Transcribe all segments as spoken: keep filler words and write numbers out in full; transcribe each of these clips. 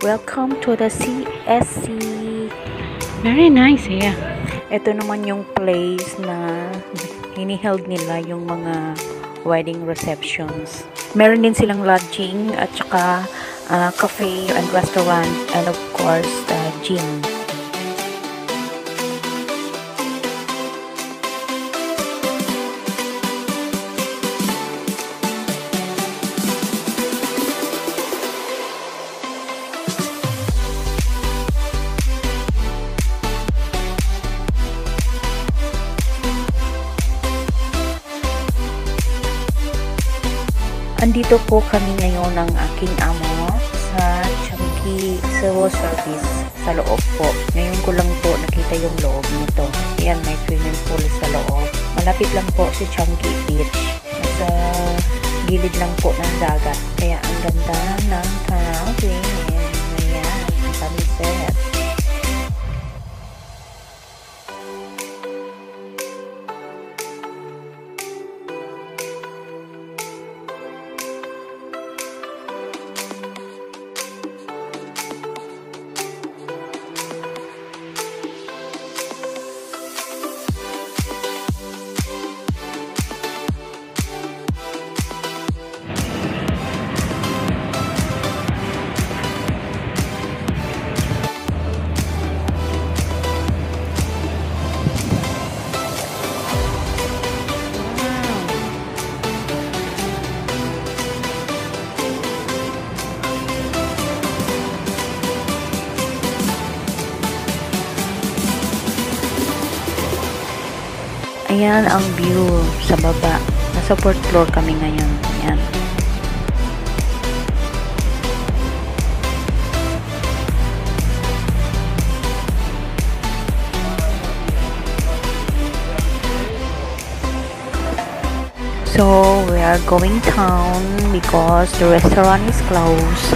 Welcome to the C S C. Very nice here. Ito naman yung place na hiniheld nila yung mga wedding receptions. Meron din silang lodging at saka uh, cafe and restaurant and of course the gym. Andito po kami ngayon ng aking amo sa Changi Civil Service sa loob po. Ngayon ko lang po nakita yung loob nito. Ayan, may swimming pool sa loob. Malapit lang po si Changi Beach. Sa gilid lang po ng dagat. Kaya ang ganda ng tanawin. Ayan, ang sunset. Ayan ang view sa baba. Nasa fourth floor kami ngayon. Ayan. So, we are going down because the restaurant is closed.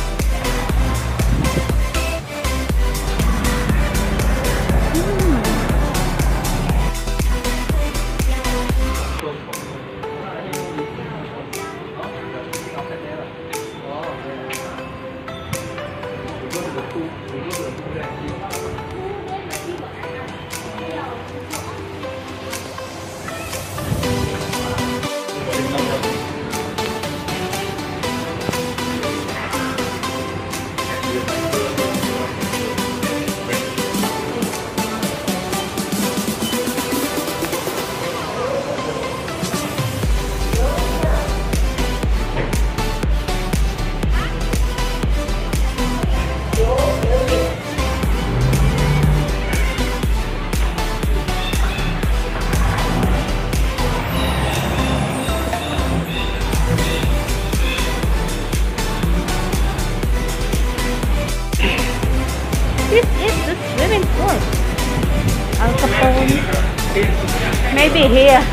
This is the swimming pool. Al Capone. Maybe here.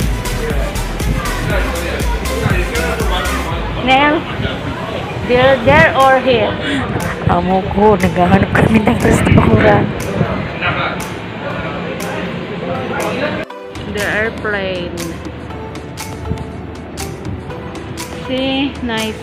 Nell, there, there or here? Amo ko, naghahanap kami ng restaurant. The airplane. See, nice.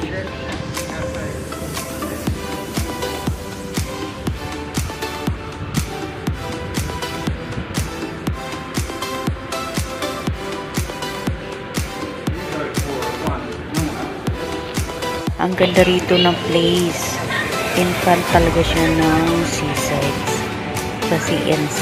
Ang ganda rito ng place. In front talaga siya ng seaside sa C N C.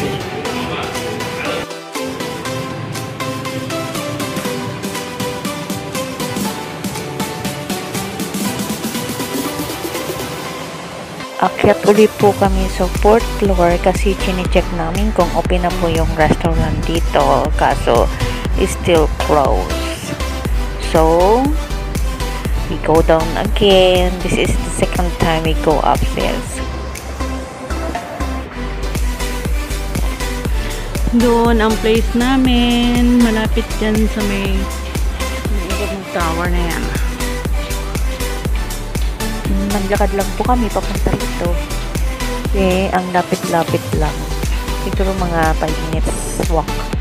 Akyat uli po kami sa fourth floor kasi chine-check namin kung open na po yung restaurant dito. Kaso, is still closed. So, we go down again. This is the second time we go upstairs. Doon ang place namin. Malapit dyan sa may may ikot ng tower na yan. Naglakad lang po kami papunta rito. Eh, ang lapit-lapit lang. Siguro mga five minutes walk.